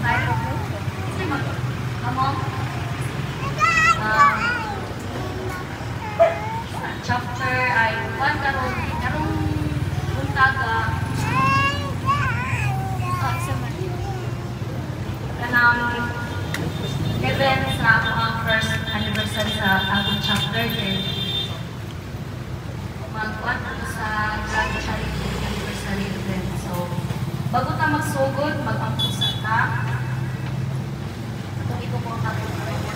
Chapter ay one karong buntaga kanang event sa ang first anniversary sa atong chapter din. Mag-one ako sa grand charity anniversary event. So, bago ta magsugod, mag-ampusan ta. Itong ito po natin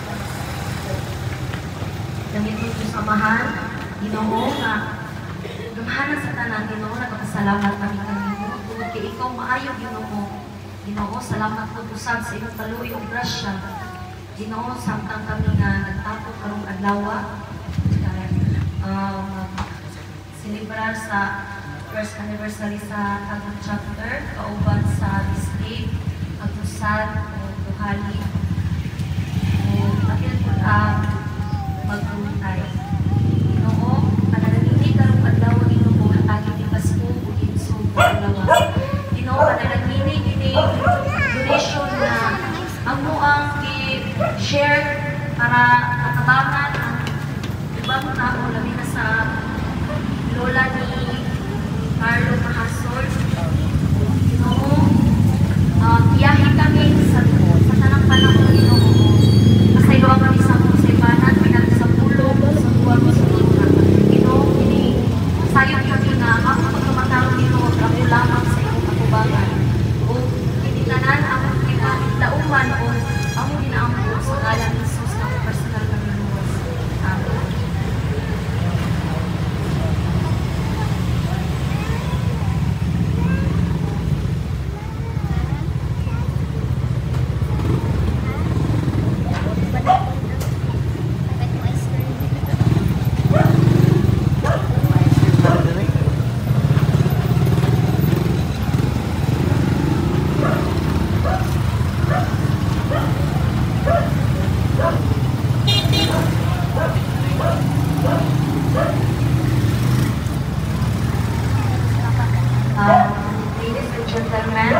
damit mo yung samahan, Ginoo nga dumahanan sa tanan, Ginoo, nagpasalamat kami kanimo. Tungod kay ikaw maayo, Ginoo. Ginoo, salamat po usab sa imong kaluoy ug grasya. Ginoo, samtang kami nga nagtapos karong adlaw, celebrar sa first anniversary sa atong chapter, kauban sa display, agusan, tuhali, atin po magbuntay. Ginoo, panalangini karong adlaw, Ginoo, hatagin ni Pasko ug insug adlaw. Ginoo, panalangini ini donation na amo ang i-share para katabangan ang ibang tao, labi na sa lola ni Carlo Mahasol. Ginoo, iyahin kami sa tanang panahon, Ginoo. Pasayloa kami sa musibanan, pinag sa pulong, sa buwan mo sa mga. Ginoo, sayang kami na ako pagkamataro, Ginoo, ako lamang sa iyong katubangan. O tinitanan ang kinalauman o ang ginaampo sa ngalan ni Jesus na personal kami luwas. Amen. Ladies and gentlemen,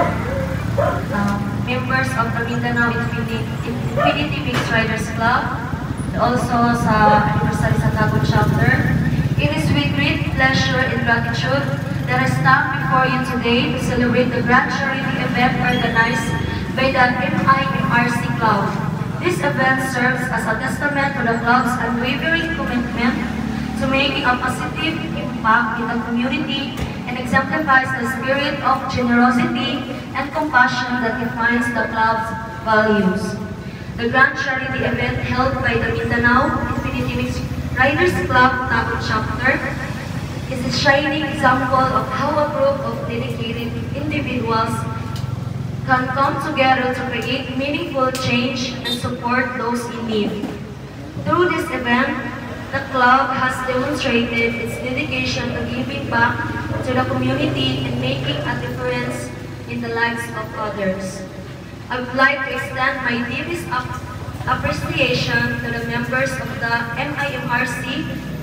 members of the Mindanao Infinity Mix Riders Club, and also sa anniversary sa Tagum chapter, it is with great pleasure and gratitude that I stand before you today to celebrate the grand charity event organized by the MIMRC Club. This event serves as a testament to the club's unwavering commitment to making a positive impact in the community and exemplifies the spirit of generosity and compassion that defines the club's values. The Grand Charity event held by the Mindanao Infinity Mix Riders Club Tagum chapter is a shining example of how a group of dedicated individuals can come together to create meaningful change and support those in need. Through this event, the club has demonstrated its dedication to giving back to the community and making a difference in the lives of others. I would like to extend my deepest appreciation to the members of the MIMRC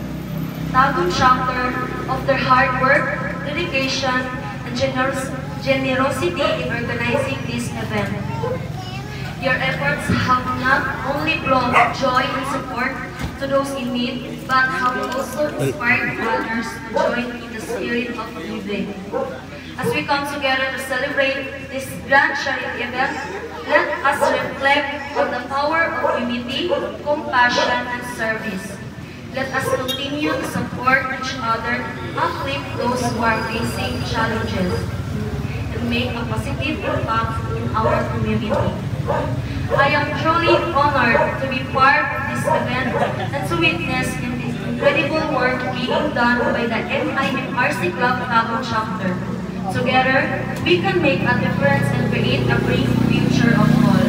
Tagum chapter of their hard work, dedication, and generosity in organizing this event. Your efforts have not only brought joy and support to those in need, but have also inspired others to join in the spirit of giving. As we come together to celebrate this grand charity event, let us reflect on the power of unity, compassion, and service. Let us continue to support each other, uplift those who are facing challenges, and make a positive impact in our community. I am truly honored to be part of this event and to witness in this incredible work being done by the MIMRC Club Tagum chapter. Together, we can make a difference and create a bright future of all.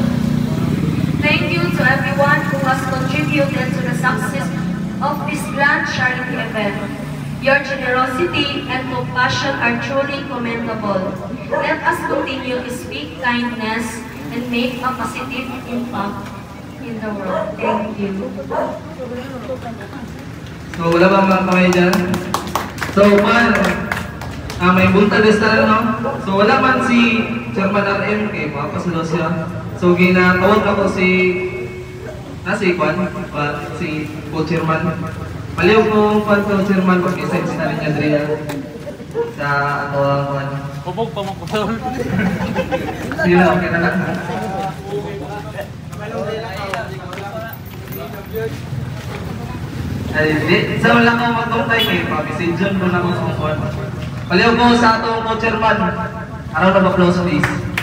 Thank you to everyone who has contributed to the success of this grand charity event. Your generosity and compassion are truly commendable. Let us continue to speak kindness and make a positive impact in the world. Thank you. So, wala bang mga kamay dyan? So, may buntag na no? So, wala man si Chairman RM, kay papasulo siya. So ginatawag ako si si Kwan, si co-chairman. Paliw ko Kwan co-chairman pag isa na rin Adria sa ato ang Kwan. Kubog pa mo putol. Sige na, okay na lang. Ay, di. Sa wala ko magtuntay kayo, pabisidyon ko na ko sa Kwan. Paliw ko sa atong co-chairman. Araw na ba close please?